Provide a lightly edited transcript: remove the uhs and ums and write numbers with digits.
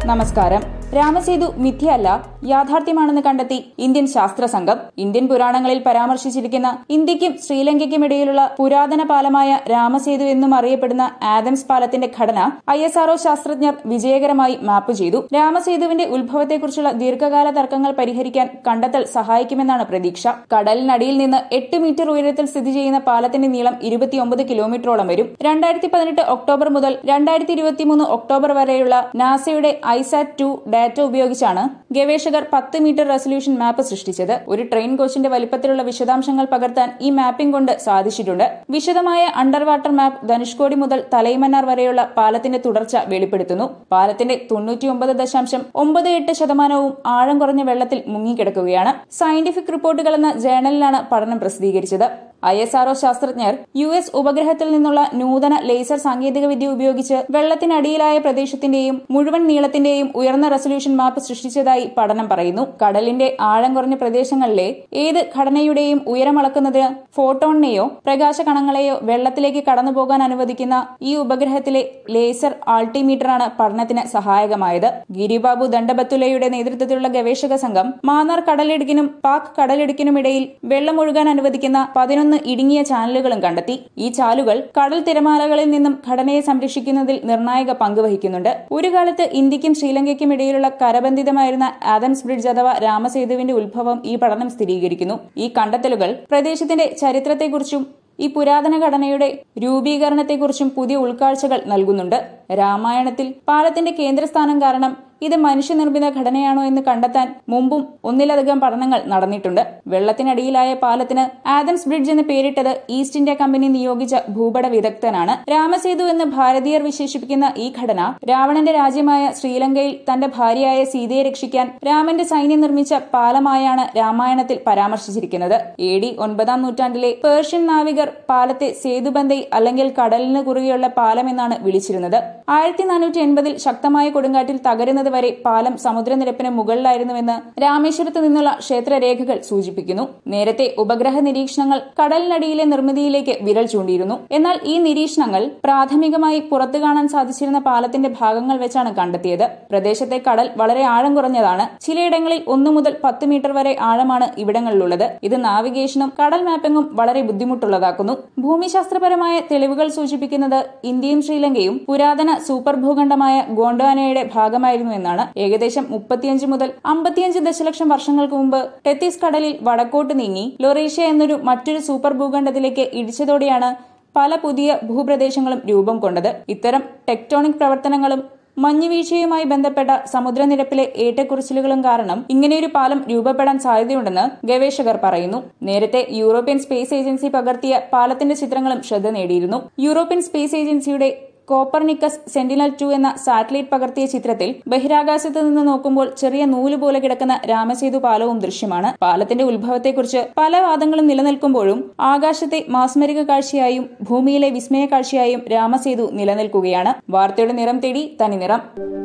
നമസ്കാരം. രാമസേതു മിഥ്യയല്ല, യാഥാർത്ഥ്യമാണെന്ന് കണ്ടെത്തി ഇന്ത്യൻ ശാസ്ത്ര സംഘം. ഇന്ത്യൻ പുരാണങ്ങളിൽ പരാമർശിച്ചിരിക്കുന്ന ഇന്ത്യക്കും ശ്രീലങ്കയ്ക്കുമിടയിലുള്ള പുരാതന പാലമായ രാമസേതു എന്നും അറിയപ്പെടുന്ന ആദംസ് പാലത്തിന്റെ ഘടന ISRO ശാസ്ത്രജ്ഞർ വിജയകരമായി മാപ്പ് ചെയ്തു. രാമസേതുവിന്റെ ഉത്ഭവത്തെക്കുറിച്ചുള്ള ദീർഘകാല തർക്കങ്ങൾ പരിഹരിക്കാൻ കണ്ടെത്തൽ സഹായിക്കുമെന്നാണ് പ്രതീക്ഷ. കടലിനടിയിൽ നിന്ന് 8 മീറ്റർ ഉയരത്തിൽ സ്ഥിതി ചെയ്യുന്ന പാലത്തിന്റെ നീളം 29 കിലോമീറ്ററോളം വരും. 2018 ഒക്ടോബർ മുതൽ 2023 ഒക്ടോബർ വരെയുള്ള നാസയുടെ ISAT-2 ഡാറ്റ ഉപയോഗിച്ചാണ് ഗവേഷകർ 10 മീറ്റർ റെസല്യൂഷൻ മാപ്പ് സൃഷ്ടിച്ചത്. ഒരു ട്രെയിൻ കോച്ചിന്റെ വലിപ്പത്തിലുള്ള വിശദാംശങ്ങൾ പകർത്താൻ ഈ മാപ്പിംഗ് കൊണ്ട് സാധിച്ചിട്ടുണ്ട്. വിശദമായ അണ്ടർ വാട്ടർ മാപ്പ് ധനുഷ്കോടി മുതൽ തലൈമന്നാർ വരെയുള്ള പാലത്തിന്റെ തുടർച്ച വെളിപ്പെടുത്തുന്നു. പാലത്തിന്റെ 99.98% ആഴം കുറഞ്ഞ വെള്ളത്തിൽ മുങ്ങിക്കിടക്കുകയാണ്. സയന്റിഫിക് റിപ്പോർട്ടുകൾ എന്ന ജേണലിലാണ് പഠനം പ്രസിദ്ധീകരിച്ചത്. ISRO ശാസ്ത്രജ്ഞർ US ഉപഗ്രഹത്തിൽ നിന്നുള്ള നൂതന ലേസർ സാങ്കേതികവിദ്യ ഉപയോഗിച്ച് വെള്ളത്തിനടിയിലായ പ്രദേശത്തിന്റെയും മുഴുവൻ നീളത്തിന്റെയും ഉയർന്ന റെസല്യൂഷൻ മാപ്പ് സൃഷ്ടിച്ചതായി പഠനം പറയുന്നു. കടലിന്റെ ആഴം കുറഞ്ഞ പ്രദേശങ്ങളിലെ ഏത് ഘടനയുടെയും ഉയരം അളക്കുന്നതിന് ഫോട്ടോണിനെയോ പ്രകാശ കണങ്ങളെയോ വെള്ളത്തിലേക്ക് കടന്നുപോകാൻ അനുവദിക്കുന്ന ഈ ഉപഗ്രഹത്തിലെ ലേസർ ആൾട്ടിമീറ്ററാണ് പഠനത്തിന് സഹായകമായത്. ഗിരിബാബു ദണ്ഡബത്തുലയുടെ നേതൃത്വത്തിലുള്ള ഗവേഷക സംഘം മാന്നാർ കടലിടുക്കിനും പാക് കടലിടുക്കിനുമിടയിൽ വെള്ളമൊഴുകാൻ അനുവദിക്കുന്ന 11 ഇടുങ്ങിയ ചാനലുകളും കണ്ടെത്തി. ഈ ചാലുകൾ കടൽ തിരമാലകളിൽ നിന്നും ഘടനയെ സംരക്ഷിക്കുന്നതിൽ നിർണായക പങ്ക് വഹിക്കുന്നുണ്ട്. ഒരു കാലത്ത് ഇന്ത്യക്കും ശ്രീലങ്കയ്ക്കും ഇടയിലുള്ള കരബന്ധിതമായിരുന്ന ആദംസ് ബ്രിഡ്ജ് അഥവാ രാമസേതുവിന്റെ ഉത്ഭവം ഈ പഠനം സ്ഥിരീകരിക്കുന്നു. ഈ കണ്ടെത്തലുകൾ പ്രദേശത്തിന്റെ ചരിത്രത്തെക്കുറിച്ചും ഈ പുരാതന ഘടനയുടെ രൂപീകരണത്തെക്കുറിച്ചും പുതിയ ഉൾക്കാഴ്ചകൾ നൽകുന്നുണ്ട്. രാമായണത്തിൽ പാലത്തിന്റെ കേന്ദ്രസ്ഥാനം കാരണം ഇത് മനുഷ്യനിർമ്മിത ഘടനയാണോ എന്ന് കണ്ടെത്താൻ മുമ്പും ഒന്നിലധികം പഠനങ്ങൾ നടന്നിട്ടുണ്ട്. വെള്ളത്തിനടിയിലായ പാലത്തിന് ആദംസ് ബ്രിഡ്ജ് എന്ന് പേരിട്ടത് ഈസ്റ്റ് ഇന്ത്യ കമ്പനി നിയോഗിച്ച ഭൂപട വിദഗ്ധനാണ്. രാമസേതു എന്ന് ഭാരതീയർ വിശേഷിപ്പിക്കുന്ന ഈ ഘടന രാവണന്റെ രാജ്യമായ ശ്രീലങ്കയിൽ തന്റെ ഭാര്യയായ സീതയെ രക്ഷിക്കാൻ രാമന്റെ സൈന്യം നിർമ്മിച്ച പാലമായാണ് രാമായണത്തിൽ പരാമർശിച്ചിരിക്കുന്നത്. AD 9-ാം നൂറ്റാണ്ടിലെ പേർഷ്യൻ നാവികർ പാലത്തെ സേതുബന്ധൈ അല്ലെങ്കിൽ കടലിന് കുറുകെയുള്ള പാലം എന്നാണ് വിളിച്ചിരുന്നത്. 1480-ൽ ശക്തമായ കൊടുങ്കാറ്റിൽ തകരുന്നത് വരെ പാലം സമുദ്രനിരപ്പിന് മുകളിലായിരുന്നുവെന്ന് രാമേശ്വരത്ത് നിന്നുള്ള ക്ഷേത്രരേഖകൾ സൂചിപ്പിക്കുന്നു. നേരത്തെ ഉപഗ്രഹ നിരീക്ഷണങ്ങൾ കടലിനടിയിലെ നിർമ്മിതിയിലേക്ക് വിരൽ ചൂണ്ടിയിരുന്നു. എന്നാൽ ഈ നിരീക്ഷണങ്ങൾ പ്രാഥമികമായി പുറത്തു കാണാൻ സാധിച്ചിരുന്ന പാലത്തിന്റെ ഭാഗങ്ങൾ വെച്ചാണ് കണ്ടെത്തിയത്. പ്രദേശത്തെ കടൽ വളരെ ആഴം കുറഞ്ഞതാണ്. ചിലയിടങ്ങളിൽ 1 മുതൽ 10 മീറ്റർ വരെ ആഴമാണ് ഇവിടങ്ങളിലുള്ളത്. ഇത് നാവിഗേഷനും കടൽ മാപ്പിംഗും വളരെ ബുദ്ധിമുട്ടുള്ളതാക്കുന്നു. ഭൂമിശാസ്ത്രപരമായ തെളിവുകൾ സൂചിപ്പിക്കുന്നത് ഇന്ത്യയും ശ്രീലങ്കയും പുരാതന സൂപ്പർ ഭൂഖണ്ഡമായ ഗോണ്ട്വാനയുടെ ഭാഗമായിരുന്നു എന്നാണ്. ഏകദേശം 35 മുതൽ 55 ദശലക്ഷം വർഷങ്ങൾക്ക് മുമ്പ് ടെത്തിസ് കടലിൽ വടക്കോട്ട് നീങ്ങി ലൊറേഷ്യ എന്നൊരു മറ്റൊരു സൂപ്പർ ഭൂഖണ്ഡത്തിലേക്ക് ഇടിച്ചതോടെയാണ് പല പുതിയ ഭൂപ്രദേശങ്ങളും രൂപം കൊണ്ടത്. ഇത്തരം ടെക്ടോണിക് പ്രവർത്തനങ്ങളും മഞ്ഞുവീഴ്ചയുമായി ബന്ധപ്പെട്ട സമുദ്രനിരപ്പിലെ ഏറ്റക്കുറച്ചിലുകളും കാരണം ഇങ്ങനെയൊരു പാലം രൂപപ്പെടാൻ സാധ്യതയുണ്ടെന്ന് ഗവേഷകർ പറയുന്നു. നേരത്തെ യൂറോപ്യൻ സ്പേസ് ഏജൻസി പകർത്തിയ പാലത്തിന്റെ ചിത്രങ്ങളും ശ്രദ്ധ നേടിയിരുന്നു. യൂറോപ്യൻ സ്പേസ് ഏജൻസിയുടെ കോപ്പർനിക്കസ് സെന്റിനൽ-2 എന്ന സാറ്റലൈറ്റ് പകർത്തിയ ചിത്രത്തിൽ ബഹിരാകാശത്ത് നിന്ന് നോക്കുമ്പോൾ ചെറിയ നൂല് പോലെ കിടക്കുന്ന രാമസേതു പാലവും ദൃശ്യമാണ്. പാലത്തിന്റെ ഉത്ഭവത്തെക്കുറിച്ച് പല വാദങ്ങളും നിലനിൽക്കുമ്പോഴും ആകാശത്തെ മാസ്മരിക കാഴ്ചയായും ഭൂമിയിലെ വിസ്മയ കാഴ്ചയായും രാമസേതു നിലനിൽക്കുകയാണ്. വാർത്തയുടെ നിറം തേടി തനി നിറം.